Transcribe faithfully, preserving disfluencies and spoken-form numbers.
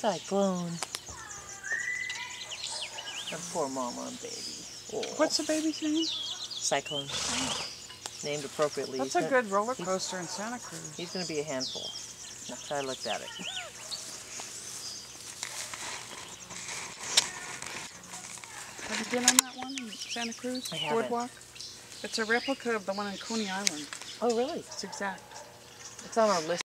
Cyclone. And poor mama and baby. Oh. What's the baby's name? Cyclone. Oh. Named appropriately. That's he's a gonna, good roller coaster in Santa Cruz. He's going to be a handful. After I looked at it. Have you been on that one in Santa Cruz? I haven't. Boardwalk? It's a replica of the one in Coney Island. Oh, really? It's exact. It's on our list.